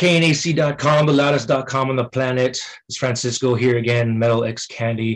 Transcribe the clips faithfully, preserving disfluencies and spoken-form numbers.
K N A C dot com, the loudest dot com on the planet. It's Francisco here again, Metal X Candy.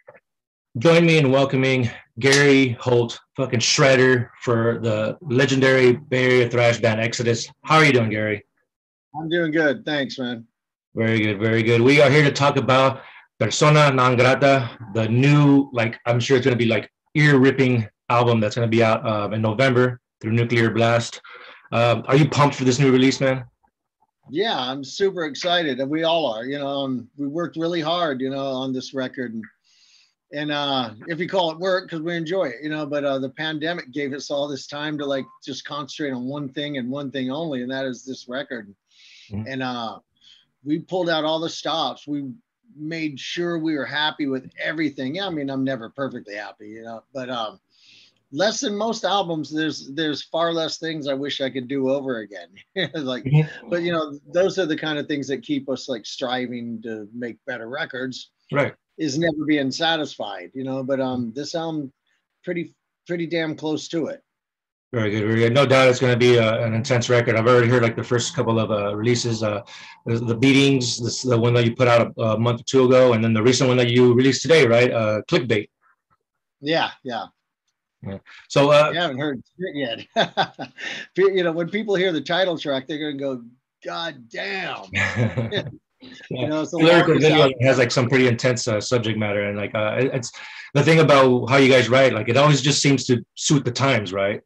Join me in welcoming Gary Holt, fucking shredder for the legendary Bay Area thrash band Exodus. How are you doing, Gary? I'm doing good. Thanks, man. Very good, very good. We are here to talk about Persona Non Grata, the new, like, I'm sure it's going to be like ear-ripping album that's going to be out uh, in November through Nuclear Blast. Um, are you pumped for this new release, man? Yeah, I'm super excited, and we all are. You know, um, we worked really hard, you know, on this record, and and uh, if you call it work, because we enjoy it, you know. But uh, the pandemic gave us all this time to like just concentrate on one thing and one thing only, and that is this record. Mm-hmm. And uh, we pulled out all the stops. We made sure we were happy with everything. Yeah, I mean, I'm never perfectly happy, you know, but um, less than most albums, there's there's far less things I wish I could do over again. like, mm-hmm. But you know, those are the kind of things that keep us like striving to make better records. Right. Is never being satisfied, you know. But um, this album, pretty pretty damn close to it. Very good, very good. No doubt it's going to be uh, an intense record. I've already heard like the first couple of uh, releases, uh, the Beatings, this, the one that you put out a, a month or two ago, and then the recent one that you released today, right? Uh, Clickbait. Yeah, yeah. Yeah. So uh, you haven't heard it yet. You know, when people hear the title track, they're going to go, "God damn!" Yeah. You know, the lyrical video has like some pretty intense uh, subject matter, and like uh, it's the thing about how you guys write. Like it always just seems to suit the times, right?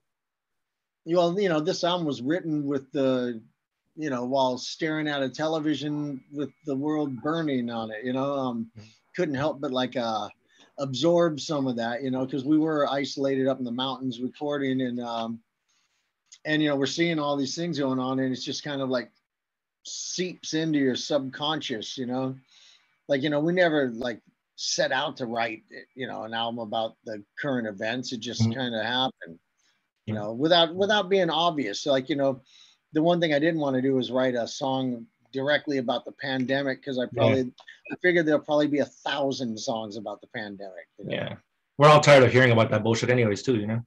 Well, you know, this album was written with the, you know, while staring at a television with the world burning on it. You know, um, couldn't help but like uh. absorb some of that, you know, because we were isolated up in the mountains recording, and um and you know, we're seeing all these things going on, and it's just kind of like seeps into your subconscious, you know. Like, you know, we never like set out to write, you know, an album about the current events. It just mm-hmm. kind of happened, you know, without without being obvious. So like, you know, the one thing I didn't want to do was write a song directly about the pandemic, because I probably yeah. I figured there'll probably be a thousand songs about the pandemic. You know? Yeah, we're all tired of hearing about that bullshit, anyways, too. You know.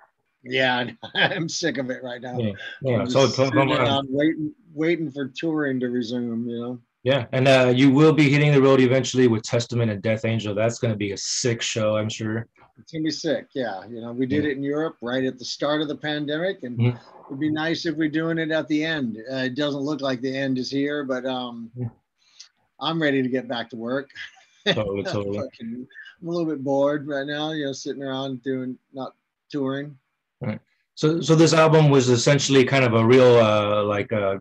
Yeah, I'm sick of it right now. Yeah, yeah. So I'm waiting, waiting for touring to resume. You know. Yeah, and uh, you will be hitting the road eventually with Testament and Death Angel. That's going to be a sick show, I'm sure. It's gonna be sick. Yeah, you know, we did yeah. it in Europe right at the start of the pandemic, and mm-hmm. it'd be nice if we're doing it at the end. Uh, it doesn't look like the end is here, but um, yeah. I'm ready to get back to work. Totally, totally. I'm a little bit bored right now, you know, sitting around doing not touring. Right. So, so this album was essentially kind of a real uh, like a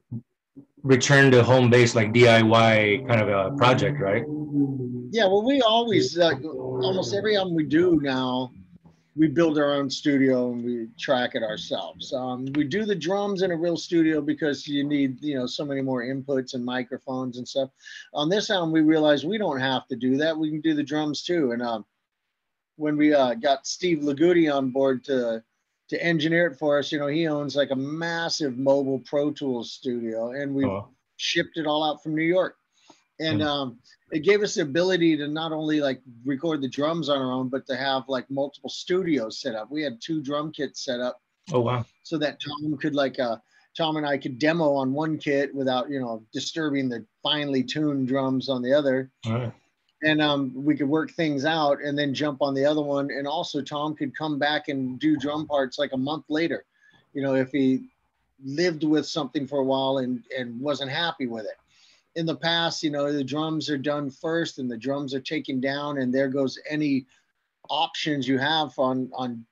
return to home base, like D I Y kind of a project, right? Yeah, well, we always, uh, almost every album we do now, we build our own studio and we track it ourselves. Um, we do the drums in a real studio because you need, you know, so many more inputs and microphones and stuff. On this album, we realized we don't have to do that. We can do the drums too. And um, when we uh, got Steve Lagudi on board to to engineer it for us, you know, he owns like a massive mobile Pro Tools studio, and we oh. shipped it all out from New York. And um, it gave us the ability to not only like record the drums on our own, but to have like multiple studios set up. We had two drum kits set up. Oh, wow. So that Tom could like, uh, Tom and I could demo on one kit without, you know, disturbing the finely tuned drums on the other. All right. And um, we could work things out and then jump on the other one. And also Tom could come back and do drum parts like a month later, you know, if he lived with something for a while and, and wasn't happy with it. In the past, you know, the drums are done first and the drums are taken down, and there goes any options you have on on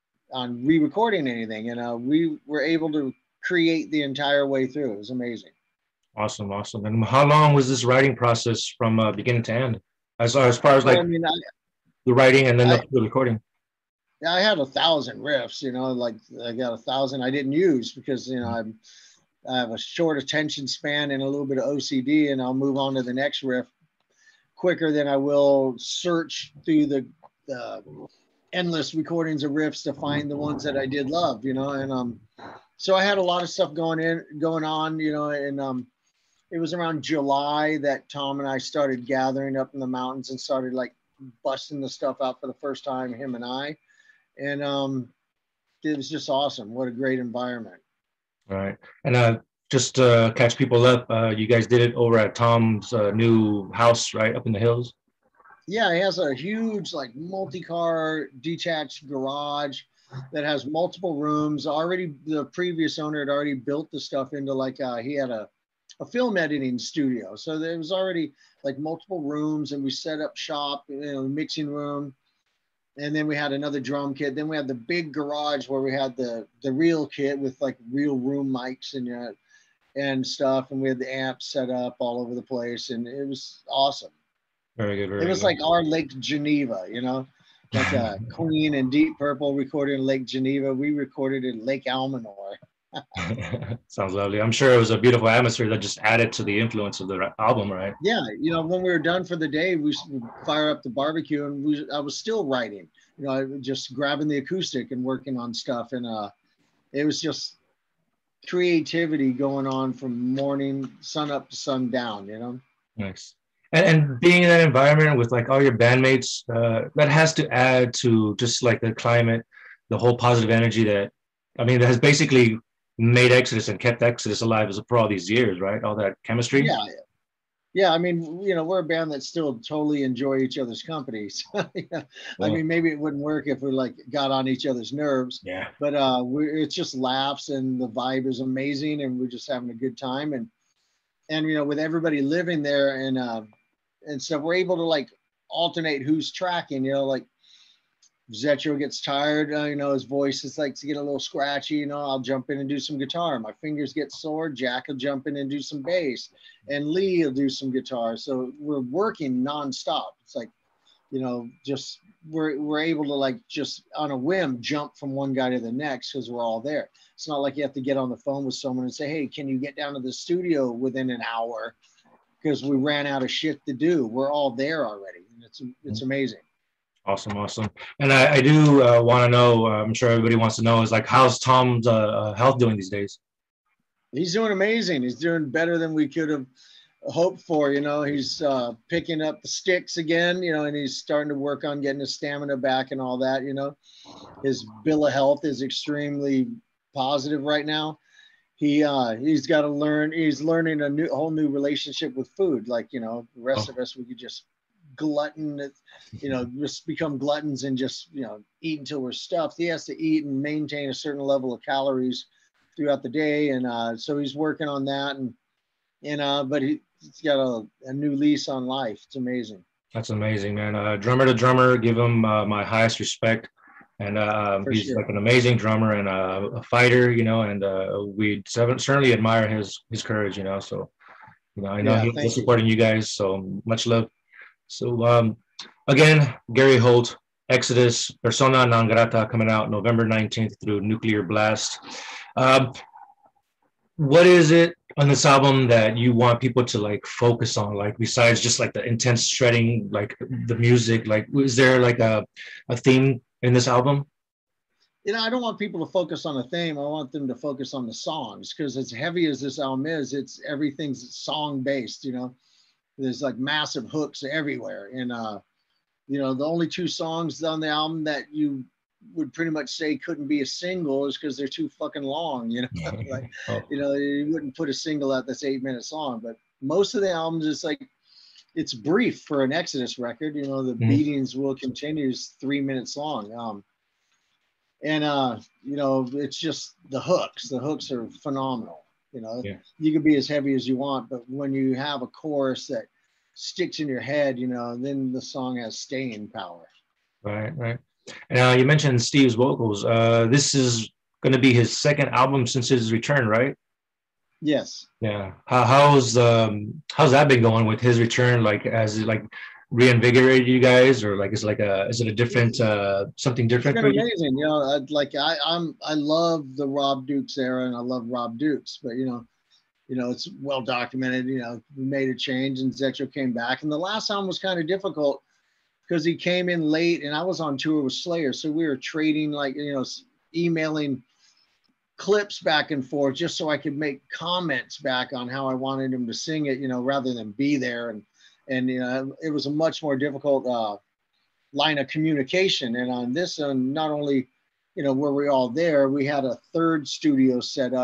on re-recording anything. And uh, we were able to create the entire way through. It was amazing. Awesome, awesome. And how long was this writing process from uh, beginning to end? As, as far as like well, I mean, I, the writing and then I, the recording? Yeah, I had a thousand riffs, you know, like I got a thousand I didn't use because, you know, I'm I have a short attention span and a little bit of O C D, and I'll move on to the next riff quicker than I will search through the, the endless recordings of riffs to find the ones that I did love, you know. And um, so I had a lot of stuff going in, going on, you know. And um, it was around July that Tom and I started gathering up in the mountains and started like busting the stuff out for the first time, him and I. And um, it was just awesome. What a great environment. Right. And uh, just uh, catch people up. Uh, you guys did it over at Tom's uh, new house, right up in the hills. Yeah, he has a huge like multi-car detached garage that has multiple rooms. Already, the previous owner had already built the stuff into like uh, he had a a film editing studio, so there was already like multiple rooms, and we set up shop, you know, mixing room, and then we had another drum kit. Then we had the big garage where we had the the real kit with like real room mics and uh, and stuff, and we had the amps set up all over the place, and it was awesome. Very good, It very was good. like our Lake Geneva, you know, like uh, Queen and Deep Purple recorded in Lake Geneva. We recorded in Lake Almanor. Sounds lovely. I'm sure it was a beautiful atmosphere that just added to the influence of the album, right? Yeah, you know, when we were done for the day, we would fire up the barbecue, and we I was still writing, you know, just grabbing the acoustic and working on stuff, and uh, it was just creativity going on from morning sun up to sundown, you know. Nice. And, and being in that environment with like all your bandmates, uh, that has to add to just like the climate, the whole positive energy that, I mean, that has basically made Exodus and kept Exodus alive as for all these years, right? All that chemistry. Yeah, yeah. I mean, you know, we're a band that still totally enjoy each other's company. So, yeah. I Well, mean, maybe it wouldn't work if we like got on each other's nerves, yeah. but uh, we it's just laughs, and the vibe is amazing, and we're just having a good time, and and you know, with everybody living there, and uh, and so we're able to like alternate who's tracking, you know, like Zetro gets tired, uh, you know, his voice is like to get a little scratchy, you know, I'll jump in and do some guitar. My fingers get sore, Jack will jump in and do some bass, and Lee will do some guitar. So we're working nonstop. It's like, you know, just we're we're able to like just on a whim jump from one guy to the next because we're all there. It's not like you have to get on the phone with someone and say, hey, can you get down to the studio within an hour? Because we ran out of shit to do. We're all there already. And it's it's amazing. Awesome, awesome. And I, I do uh, want to know, uh, I'm sure everybody wants to know, is like, how's Tom's uh, uh, health doing these days? He's doing amazing. He's doing better than we could have hoped for. You know, he's uh, picking up the sticks again, you know, and he's starting to work on getting his stamina back and all that, you know. His bill of health is extremely positive right now. He uh, he's got to learn, he's learning a new whole new relationship with food. Like, you know, the rest Oh. of us, we could just glutton, you know, just become gluttons and just, you know, eat until we're stuffed. He has to eat and maintain a certain level of calories throughout the day, and uh, so he's working on that, and and uh, but he, he's got a, a new lease on life. It's amazing. That's amazing, man. Uh, drummer to drummer, give him uh, my highest respect. And uh, For he's sure. like an amazing drummer and uh, a fighter, you know, and uh, we certainly admire his his courage, you know. So, you know, I know Yeah, he's thank you. supporting you guys, so much love. So, um, again, Gary Holt, Exodus, Persona Non Grata, coming out November nineteenth through Nuclear Blast. Um, what is it on this album that you want people to like focus on, like besides just like the intense shredding, like the music? Like, is there like a, a theme in this album? You know, I don't want people to focus on a theme. I want them to focus on the songs, because as heavy as this album is, it's everything's song based. You know, there's like massive hooks everywhere, and uh, you know, the only two songs on the album that you would pretty much say couldn't be a single is because they're too fucking long. You know, like, Oh, you know, you wouldn't put a single out that's eight minutes long. But most of the albums, it's like it's brief for an Exodus record. You know, the mhm. beatings will continue is three minutes long. Um, and uh, you know, it's just the hooks. The hooks are phenomenal. You know, Yeah. you can be as heavy as you want, but when you have a chorus that sticks in your head, you know, then the song has staying power. Right, right. And uh, you mentioned Steve's vocals. Uh, this is going to be his second album since his return, right? Yes. Yeah. How, how's um how's that been going with his return? Like, has it like reinvigorated you guys, or like is it like a is it a different uh something It's different been for you? amazing. You know, I'd like I, I'm I love the Rob Dukes era, and I love Rob Dukes, but you know, you know, it's well documented. You know, we made a change, and Zetro came back, and the last album was kind of difficult because he came in late, and I was on tour with Slayer, so we were trading like, you know, emailing clips back and forth just so I could make comments back on how I wanted him to sing it, you know, rather than be there, and and you know, it was a much more difficult uh, line of communication. And on this one, not only, you know, were we all there, we had a third studio set up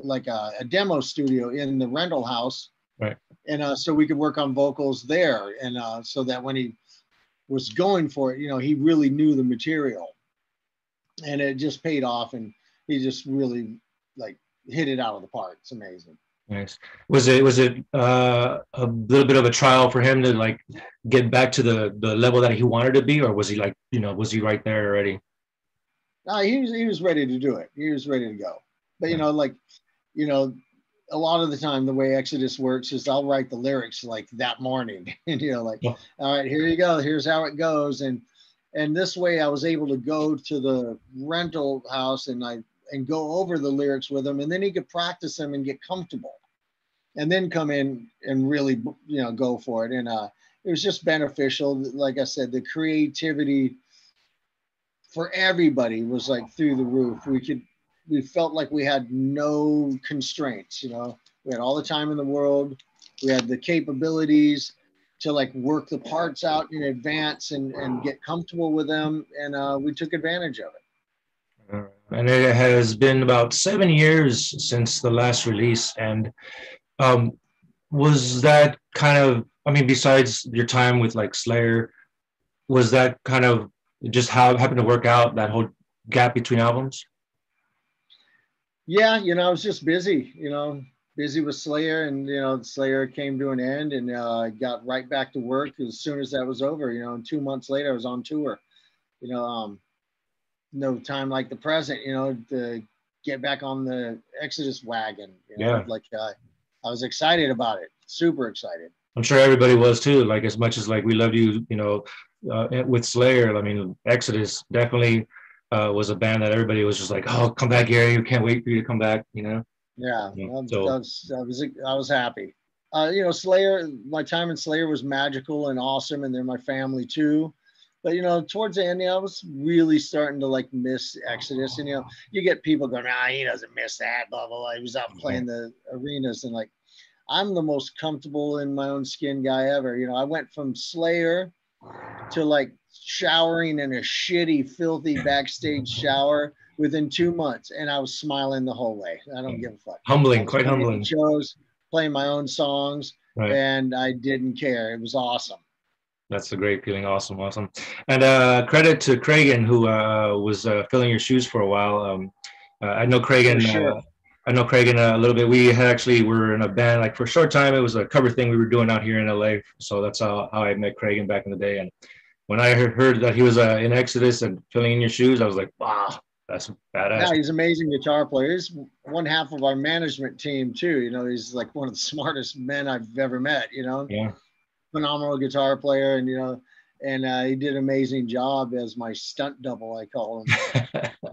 like a, a demo studio in the rental house. Right. And uh, so we could work on vocals there. And uh, so that when he was going for it, you know, he really knew the material. And it just paid off. And he just really like hit it out of the park. It's amazing. Nice. Was it was it uh, a little bit of a trial for him to like get back to the the level that he wanted to be, or was he like, you know, was he right there already? No, he was he was ready to do it. He was ready to go. But you know, like, you know, a lot of the time the way Exodus works is I'll write the lyrics like that morning, and you know, like, yeah. All right, here you go. Here's how it goes, and and this way I was able to go to the rental house and I and go over the lyrics with him, and then he could practice them and get comfortable, and then come in and really, you know, go for it. And uh, it was just beneficial. Like I said, the creativity for everybody was like through the roof. We could, we felt like we had no constraints, you know, we had all the time in the world. We had the capabilities to like work the parts out in advance and, and get comfortable with them. And uh, we took advantage of it. And it has been about seven years since the last release. And um, was that kind of, I mean, besides your time with like Slayer, was that kind of just how it happened to work out, that whole gap between albums? Yeah, you know, I was just busy, you know, busy with Slayer, and, you know, Slayer came to an end, and uh, I got right back to work as soon as that was over, you know, and two months later I was on tour, you know, um, no time like the present, you know, to get back on the Exodus wagon, you know, yeah. like uh, I was excited about it, super excited. I'm sure everybody was too, like as much as like we loved you, you know, uh, with Slayer. I mean, Exodus definitely uh, was a band that everybody was just like, oh, come back, Gary, we can't wait for you to come back, you know? Yeah, yeah so. I, was, I, was, I was happy. Uh, you know, Slayer, my time in Slayer was magical and awesome, and they're my family too. But, you know, towards the end, you know, I was really starting to, like, miss Exodus. And, you know, you get people going, ah, he doesn't miss that, blah, blah, blah. He was out playing the arenas. And, like, I'm the most comfortable in my own skin guy ever. You know, I went from Slayer to, like, showering in a shitty, filthy backstage shower within two months. And I was smiling the whole way. I don't give a fuck. Humbling, quite humbling. Shows, playing my own songs, right. And I didn't care. It was awesome. That's a great feeling. Awesome, awesome. And uh, credit to Cragen, who uh, was uh, filling your shoes for a while. Um, uh, I know Cragen. Sure. Uh, I know Cragen a little bit. We had actually were in a band like for a short time. It was a cover thing we were doing out here in L A. So that's how, how I met Cragen back in the day. And when I heard, heard that he was uh, in Exodus and filling in your shoes, I was like, wow, that's badass. Yeah, he's an amazing guitar player. He's one half of our management team too. You know, he's like one of the smartest men I've ever met. You know. Yeah. Phenomenal guitar player, and you know, and uh, he did an amazing job as my stunt double, I call him.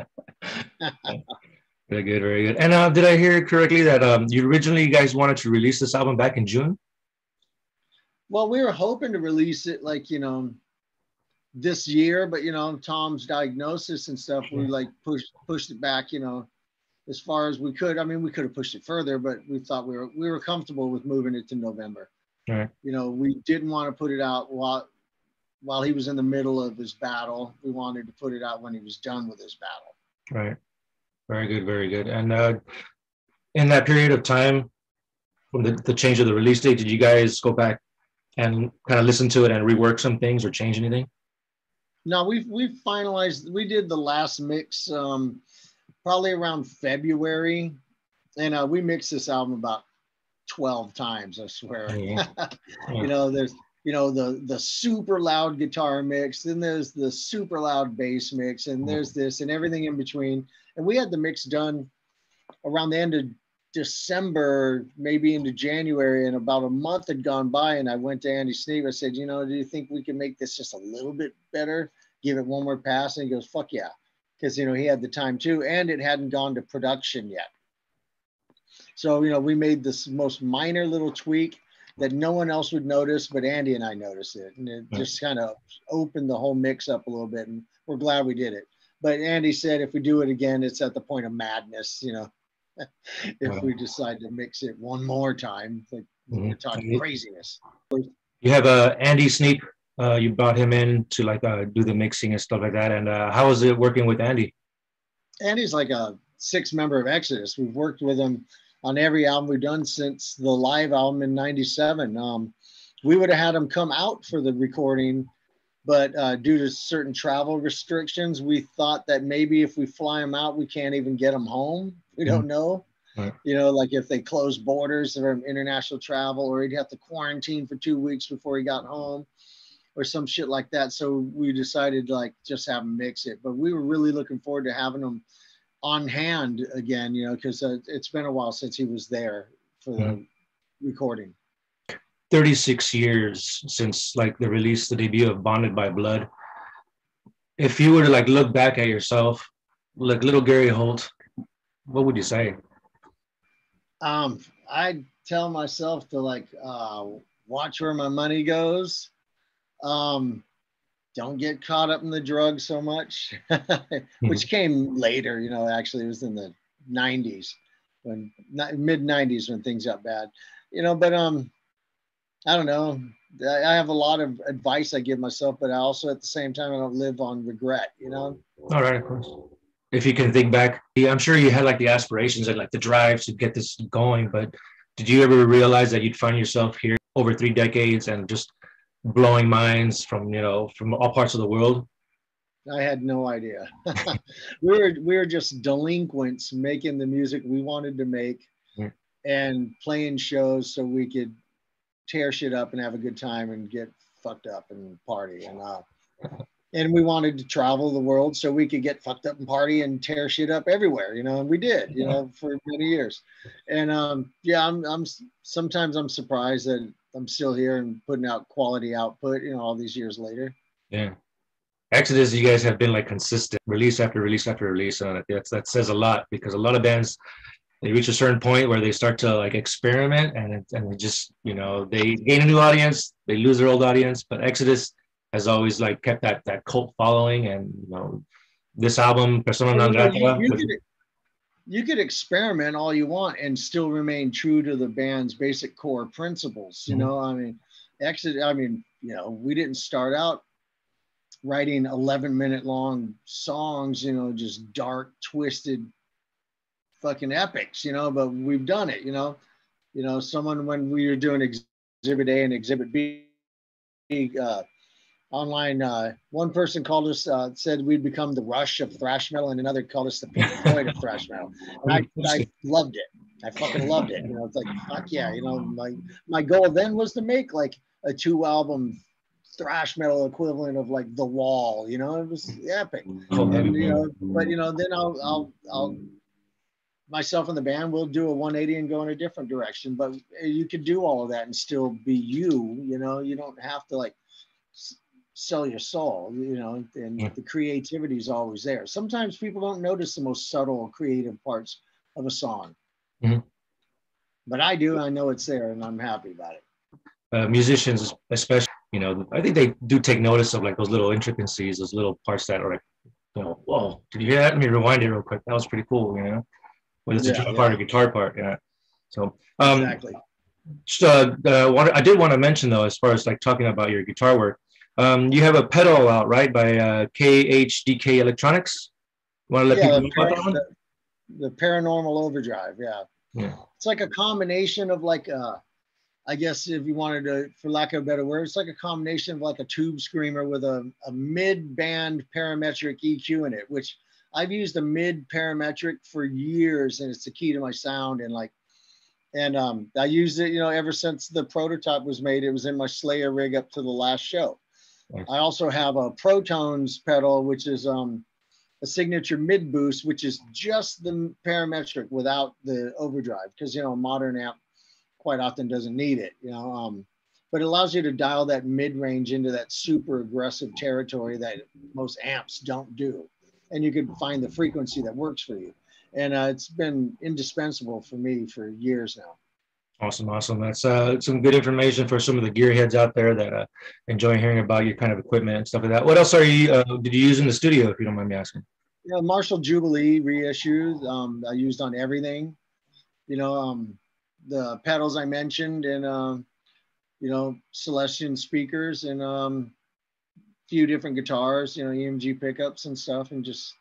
Very good, very good. And uh, did I hear correctly that um, you originally you guys wanted to release this album back in June? Well, we were hoping to release it like, you know, this year, but you know, Tom's diagnosis and stuff, we like pushed pushed it back, you know, as far as we could. I mean, we could have pushed it further, but we thought we were we were comfortable with moving it to November. Right. You know, we didn't want to put it out while while he was in the middle of his battle. We wanted to put it out when he was done with his battle. Right. Very good. Very good. And uh, in that period of time, from the, the change of the release date, did you guys go back and kind of listen to it and rework some things or change anything? No, we've we've finalized. We did the last mix um, probably around February, and uh, we mixed this album about twelve times, I swear. Yeah. You know, there's, you know, the the super loud guitar mix, then there's the super loud bass mix, and there's this and everything in between. And we had the mix done around the end of December, maybe into January, and about a month had gone by, and I went to Andy Sneap. I said, you know, do you think we can make this just a little bit better? Give it one more pass? And he goes, fuck yeah. Because, you know, he had the time too, and it hadn't gone to production yet. So, you know, we made this most minor little tweak that no one else would notice, but Andy and I noticed it. And it just kind of opened the whole mix up a little bit. And we're glad we did it. But Andy said, if we do it again, it's at the point of madness, you know, if wow. we decide to mix it one more time, like mm-hmm. we're talking craziness. You have uh, Andy Sneap. Uh, you brought him in to like uh, do the mixing and stuff like that. And uh, how was it working with Andy? Andy's like a sixth member of Exodus. We've worked with him on every album we've done since the live album in ninety-seven. Um, we would have had him come out for the recording, but uh, due to certain travel restrictions, we thought that maybe if we fly him out, we can't even get him home. We don't know. Right. You know, like if they close borders from international travel, or he'd have to quarantine for two weeks before he got home or some shit like that. So we decided to like just have him mix it. But we were really looking forward to having him on hand again, you know, because uh, it's been a while since he was there for the mm-hmm. recording. thirty-six years since like the release, the debut of Bonded by Blood. If you were to like look back at yourself, like little Gary Holt, what would you say? Um, I'd tell myself to like uh, watch where my money goes. Um, don't get caught up in the drugs so much, which came later. You know, actually, it was in the nineties, when mid nineties when things got bad. You know, but um, I don't know. I have a lot of advice I give myself, but I also at the same time I don't live on regret. You know. All right, of course. If you can think back, I'm sure you had like the aspirations and like the drive to get this going, but did you ever realize that you'd find yourself here over three decades and just blowing minds from, you know, from all parts of the world? I had no idea. we were we were just delinquents making the music we wanted to make mm. and playing shows so we could tear shit up and have a good time and get fucked up and party and uh and we wanted to travel the world so we could get fucked up and party and tear shit up everywhere, you know, and we did, you know, for many years. And um, yeah, I'm, I'm sometimes I'm surprised that I'm still here and putting out quality output, you know, all these years later. Yeah. Exodus, you guys have been like consistent, release after release after release on it. That's, that says a lot, because a lot of bands, they reach a certain point where they start to like experiment and it, and they just, you know, they gain a new audience, they lose their old audience. But Exodus has always like kept that that cult following, and you know, this album, Persona Non Grata. You, you, could, you could experiment all you want and still remain true to the band's basic core principles. You mm-hmm. know, I mean, Exodus. I mean, you know, we didn't start out writing eleven minute long songs, you know, just dark, twisted, fucking epics, you know. But we've done it, you know. You know, someone when we were doing Exhibit A and Exhibit B. Uh, Online, uh, one person called us, uh, said we'd become the Rush of thrash metal, and another called us the Pink Floyd of thrash metal. And I, I loved it. I fucking loved it. You know, it's like, fuck yeah. You know, my my goal then was to make like a two album thrash metal equivalent of like The Wall. You know, it was epic. And you know, but you know, then I'll I'll I'll myself and the band will do a one eighty and go in a different direction. But you could do all of that and still be you. You know, you don't have to like sell your soul, you know, and yeah. the creativity is always there. Sometimes people don't notice the most subtle creative parts of a song, mm-hmm. but I do. I know it's there, and I'm happy about it. Uh, musicians, especially, you know, I think they do take notice of like those little intricacies, those little parts that are like, you know, whoa, did you hear that? Let me rewind it real quick. That was pretty cool, you know, whether it's yeah, a drum yeah. part or guitar part, yeah. So um, exactly. Just, uh, uh, what I did want to mention though, as far as like talking about your guitar work. Um, you have a pedal out, right, by uh, K H D K Electronics? Want to let yeah, people know about that one? The, the Paranormal Overdrive, yeah. yeah. It's like a combination of like, uh, I guess if you wanted to, for lack of a better word, it's like a combination of like a tube screamer with a, a mid-band parametric E Q in it, which I've used a mid-parametric for years, and it's the key to my sound. And like, and um, I used it, you know, ever since the prototype was made. It was in my Slayer rig up to the last show. I also have a Protones pedal, which is um, a signature mid boost, which is just the parametric without the overdrive, because you know a modern amp quite often doesn't need it, you know. Um, but it allows you to dial that mid range into that super aggressive territory that most amps don't do, and you can find the frequency that works for you. And uh, it's been indispensable for me for years now. Awesome, awesome. That's uh, some good information for some of the gearheads out there that uh, enjoy hearing about your kind of equipment and stuff like that. What else are you, uh, did you use in the studio, if you don't mind me asking? Yeah, Marshall Jubilee reissues. Um, I used on everything. You know, um, the pedals I mentioned, and, uh, you know, Celestion speakers, and um, a few different guitars, you know, E M G pickups and stuff, and just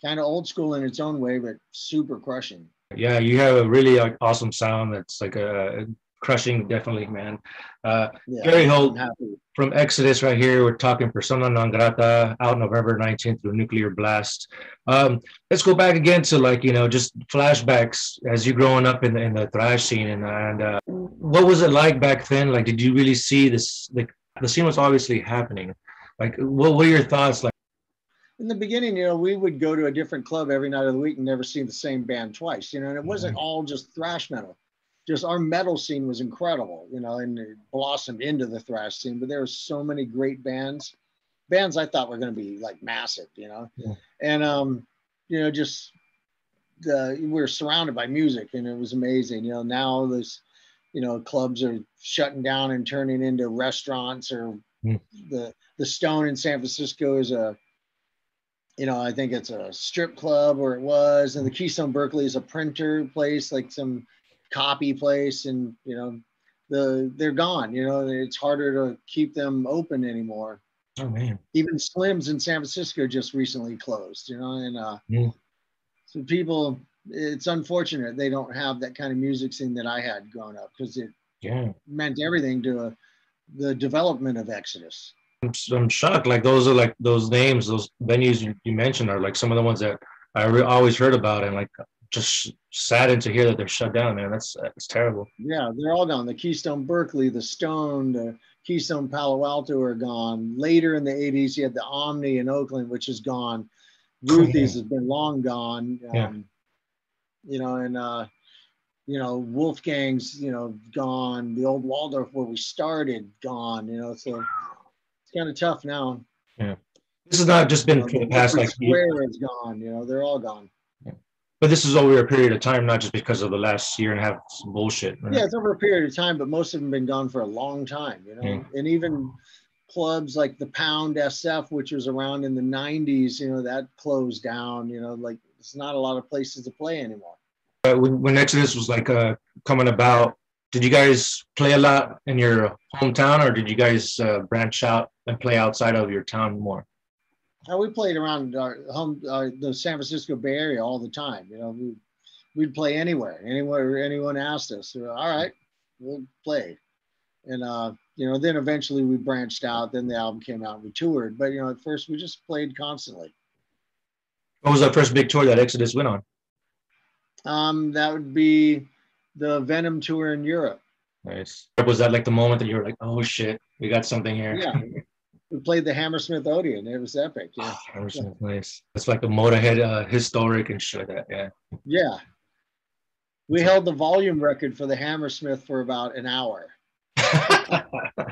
kind of old school in its own way, but super crushing. Yeah, you have a really like awesome sound that's like a crushing, definitely, man. Uh, Yeah, Gary Holt I'm happy. from Exodus right here. We're talking Persona Non Grata, out November nineteenth through Nuclear Blast. Um, let's go back again to like, you know, just flashbacks as you growing up in the, in the thrash scene. And, and uh, what was it like back then? Like, did you really see this? Like, the scene was obviously happening. Like, what were your thoughts like? In the beginning, you know, we would go to a different club every night of the week and never see the same band twice, you know, and it wasn't all just thrash metal. Just our metal scene was incredible, you know, and it blossomed into the thrash scene. But there were so many great bands, bands I thought were going to be like massive, you know, yeah. and um, you know, just uh, we were surrounded by music, and it was amazing. You know, now this, you know, clubs are shutting down and turning into restaurants, or mm. the the Stone in San Francisco is a, you know, I think it's a strip club, or it was, and the Keystone Berkeley is a printer place, like some copy place, and you know, the they're gone. You know, it's harder to keep them open anymore. Oh man! Even Slim's in San Francisco just recently closed. You know, and uh, yeah. so people, it's unfortunate they don't have that kind of music scene that I had growing up, because it yeah. meant everything to a, the development of Exodus. I'm, I'm shocked. Like those are like those names, those venues you, you mentioned are like some of the ones that I re- always heard about, and like just saddened to hear that they're shut down, man. That's that's terrible. Yeah, they're all gone. The Keystone Berkeley, the Stone, the Keystone Palo Alto are gone. Later in the eighties, you had the Omni in Oakland, which is gone. Ruthie's has been long gone. Um, yeah. You know, and uh, you know, Wolfgang's, you know, gone. The old Waldorf where we started, gone. You know, so it's kind of tough now. Yeah, this has not just been you know, for the past like Square is gone. You know, they're all gone. Yeah. But this is over a period of time, not just because of the last year and a half bullshit. Right? Yeah, it's over a period of time, but most of them have been gone for a long time. You know, yeah. And even clubs like the Pound S F, which was around in the nineties, you know, that closed down. You know, like it's not a lot of places to play anymore. Uh, when, when Exodus was like uh, coming about, did you guys play a lot in your hometown, or did you guys uh, branch out and play outside of your town more? Uh, we played around our home, uh, the San Francisco Bay Area all the time. You know, we, we'd play anywhere, anywhere anyone asked us. So, all right, we'll play. And, uh, you know, then eventually we branched out. Then the album came out and we toured. But, you know, at first we just played constantly. What was that first big tour that Exodus went on? Um, that would be the Venom tour in Europe. Nice. Was that like the moment that you were like, oh shit, we got something here? Yeah. We played the Hammersmith Odeon. It was epic. Yeah. Oh, Hammersmith, yeah. Nice. It's like a Motorhead uh, historic and shit like that. Yeah. Yeah. We That's held the volume record for the Hammersmith for about an hour. Okay.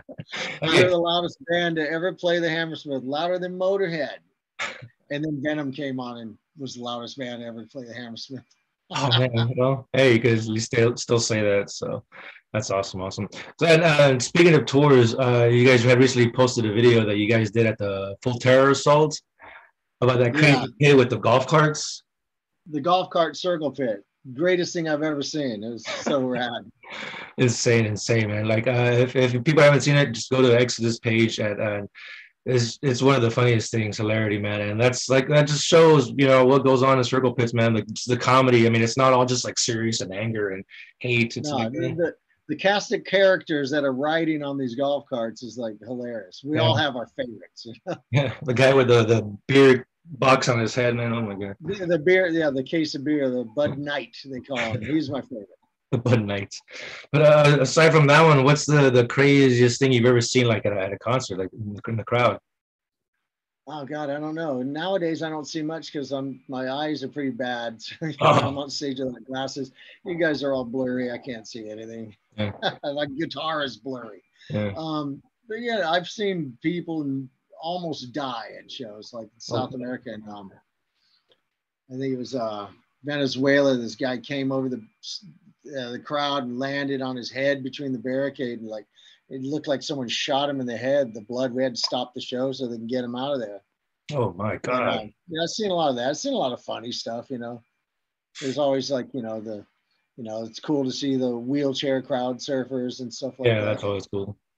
We were the loudest band to ever play the Hammersmith, louder than Motorhead. And then Venom came on and was the loudest band to ever play the Hammersmith. Oh man, well, hey, you could at least still still say that. So that's awesome, awesome. So, and uh, speaking of tours, uh, you guys had recently posted a video that you guys did at the Full Terror Assault about that crazy yeah. kid with the golf carts. The golf cart circle pit, greatest thing I've ever seen. It was so rad. Insane, insane, man. Like uh, if if people haven't seen it, just go to the Exodus page at. Uh, It's, it's one of the funniest things, hilarity, man. And that's like, that just shows, you know, what goes on in circle pits, man. Like the comedy. I mean, it's not all just like serious and anger and hate. It's no, like, the, the cast of characters that are riding on these golf carts is like hilarious. We yeah. all have our favorites. You know? Yeah. The guy with the, the beer box on his head, man. Oh my God. The, the beer. Yeah. The case of beer, the Bud Knight, they call him. He's my favorite. The Bud Knight. But uh, aside from that one, what's the, the craziest thing you've ever seen, like at a, at a concert, like in the, in the crowd? Oh God, I don't know. Nowadays, I don't see much because I'm my eyes are pretty bad. So, you know, oh. I'm on stage with my glasses. You guys are all blurry. I can't see anything. Yeah. My guitar is blurry. Yeah. Um, but yeah, I've seen people almost die at shows like South oh. America, and um, I think it was uh, Venezuela. This guy came over the uh, the crowd and landed on his head between the barricade, and like it looked like someone shot him in the head. The blood, we had to stop the show so they can get him out of there. Oh my God. And, uh, yeah, I've seen a lot of that. I've seen a lot of funny stuff, you know. There's always like, you know, the, you know, it's cool to see the wheelchair crowd surfers and stuff like yeah, that. Yeah, that's always cool.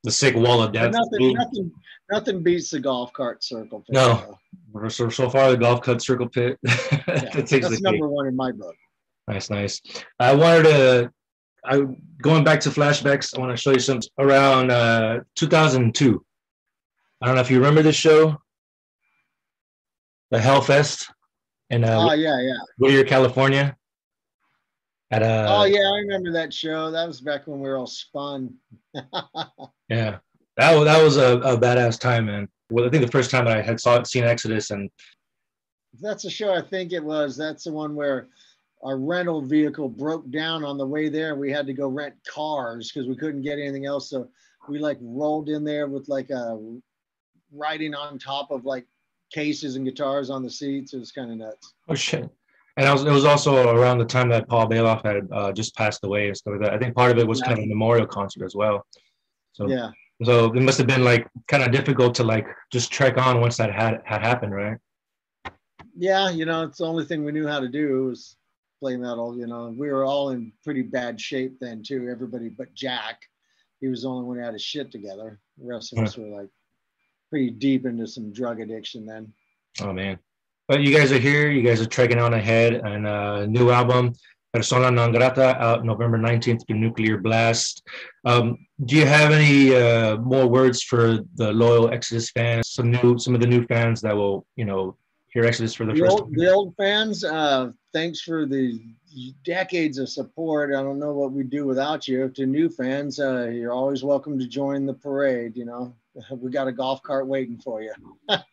the sick wall of But death. nothing, nothing, nothing beats the golf cart circle pit. No, so, so far the golf cart circle pit. Yeah, that takes that's the number cake. one in my book. Nice, nice. I wanted to, I going back to flashbacks. I want to show you some around uh, two thousand two. I don't know if you remember this show, the Hellfest in uh, Oh yeah, yeah. Whittier, California. At uh, Oh yeah, I remember that show. That was back when we were all spun. Yeah, that was that was a, a badass time, man. Well, I think the first time I had saw seen Exodus, and That's a show. I think it was. That's the one where our rental vehicle broke down on the way there. We had to go rent cars because we couldn't get anything else. So we like rolled in there with like a riding on top of like cases and guitars on the seats. It was kind of nuts. oh shit. And I was, it was also around the time that Paul Bailoff had uh, just passed away and stuff like that. I think part of it was Yeah. kind of a memorial concert as well. So Yeah. so it must have been like kind of difficult to like just trek on once that had had happened, right? Yeah, you know, it's the only thing we knew how to do was play metal. You know, we were all in pretty bad shape then too. Everybody but Jack. He was the only one who had his shit together. The rest of us were like pretty deep into some drug addiction then. Oh man. But you guys are here. You guys are trekking on ahead, and a uh, new album, Persona Non Grata, out November nineteenth through Nuclear Blast. Um, do you have any uh, more words for the loyal Exodus fans? Some new, some of the new fans that will, you know, hear Exodus for the, The first old, time. the old fans, uh, thanks for the decades of support. I don't know what we'd do without you. To new fans, uh, you're always welcome to join the parade. You know, we got a golf cart waiting for you.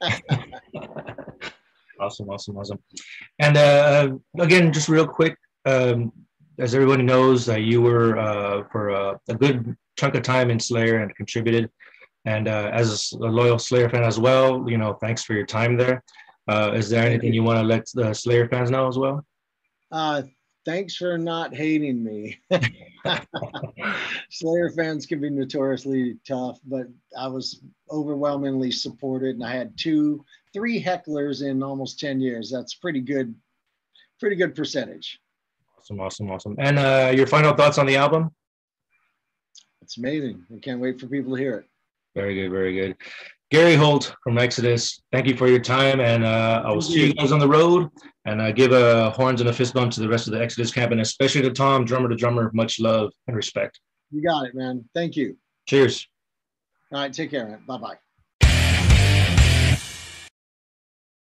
Awesome, awesome, awesome. And uh, again, just real quick, um, as everybody knows, uh, you were uh, for uh, a good chunk of time in Slayer and contributed. And uh, as a loyal Slayer fan as well, you know, thanks for your time there. Uh, is there anything you want to let the Slayer fans know as well? Uh, thanks for not hating me. Slayer fans can be notoriously tough, but I was overwhelmingly supported, and I had two, three hecklers in almost ten years. That's pretty good, pretty good percentage. Awesome, awesome, awesome. And uh, your final thoughts on the album? It's amazing. I can't wait for people to hear it. Very good, very good. Gary Holt from Exodus, thank you for your time, and uh, I will see you guys on the road. And uh, give a horns and a fist bump to the rest of the Exodus camp, and especially to Tom, drummer to drummer. Much love and respect. You got it, man. Thank you. Cheers. All right, take care, man. Bye bye.